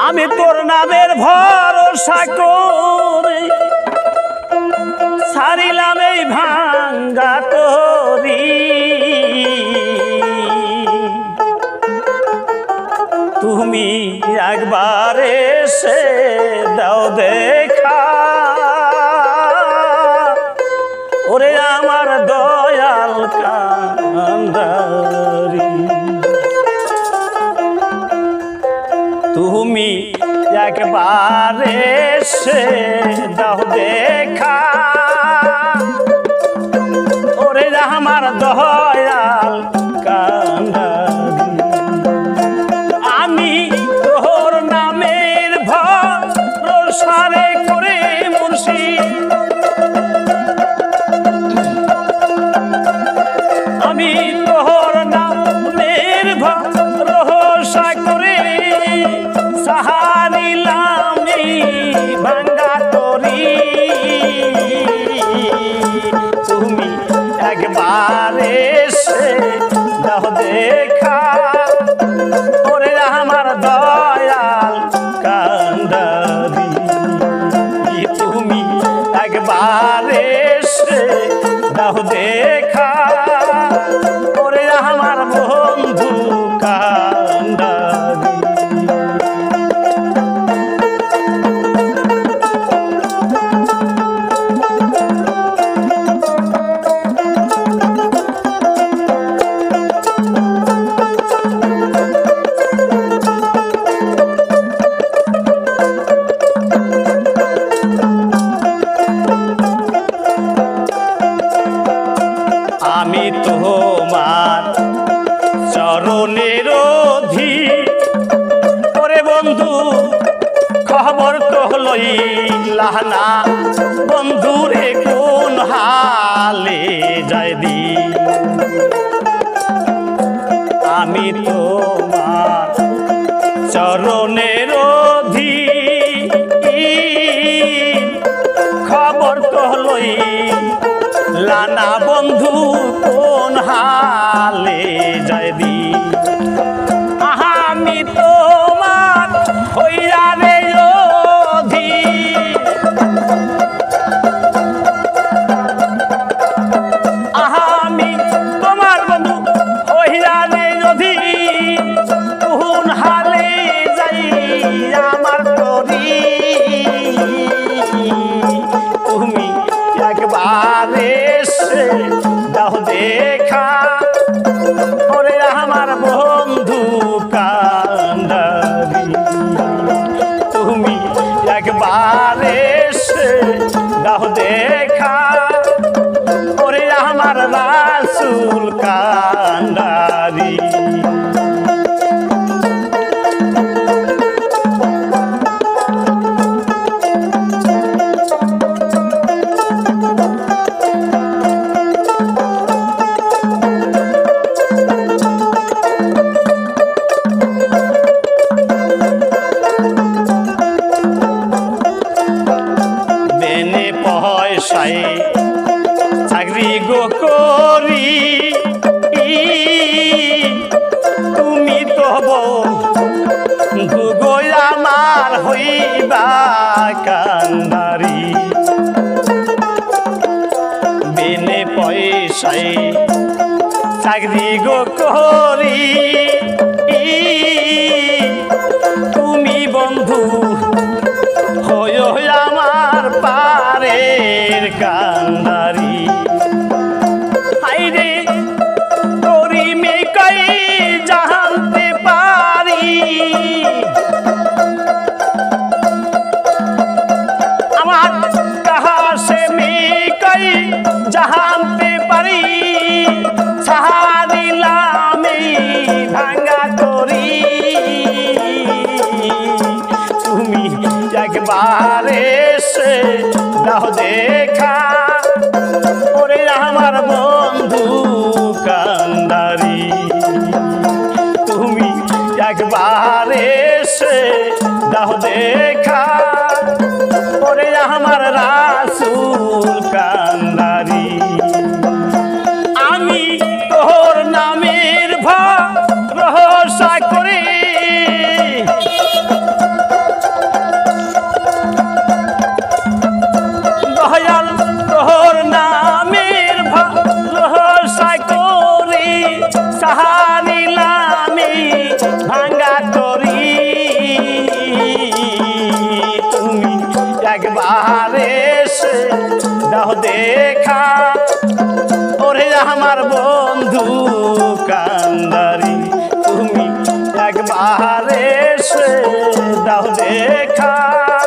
আমি তোর নামের ভরসা করে ছাড়িলাম এই ভাঙ্গা তরি। তুমি একবার এসে দাও দেখা, ওরে আমার দয়াল কান্ডারি। তুমি একবার এসে দাও দেখা, ওরে আমার দয়াল কান্ডারি। আমি তোর নামের ভরসা করে মুর্শিদ, আমি তোর নামের ভরসা করে সাহারিলাম ভাঙ্গা তরি। তুমি একবার এসে দাও দেখা, ওরে আমার দয়াল কান্ডারি। তুমি একবার এসে দাও দেখা, ওরে আমার বন্ধু কান্ডারি। আমি তোমার চরণের অধীন, ওরে বন্ধু খবর তো লইলা না, বন্ধুরে কোন হালে যায় দি। আমি তোমার চরণের অধীন, খবর তো লইলা না, বন্ধু কোন হালে যায় দি। আমি তোমার হইয়া রে অধীন, আমি তোমার বন্ধু হইয়া রে অধীন, কোন হালে যাই আমার তরি। তুমি একবার এসে দাও দেখা, ওরে আমার বন্ধু কান্ডারি। তুমি একবার এসে দাও দেখা, ওরে আমার রাসূল কান্ডারি। পয়সায় চাকরি গো করি, তুমি তো বন্ধু গো আমার হইবা কান্ডারি। বিনে পয়সায় চাকরি গো করি, তুমি বন্ধু হইও আমার পারের কান্ডারি। হাইরে তোরি মে কই জানতে পারি, আমার কাহা সে মে কই জানতে পারি, সাহারিলাম ভাঙ্গা তরি। তুমি একবার এসে দাও দেখা, ওরে আমার বন্ধু কান্ডারি। তুমি একবার এসে দাও দেখা, ওরে আমার রাসূল কান্ডারি। আমি তোর নামের ভরসা করে দাও দেখা ওরে আমার বন্ধু কান্ডারি তুমি একবার এসে দাও দেখা।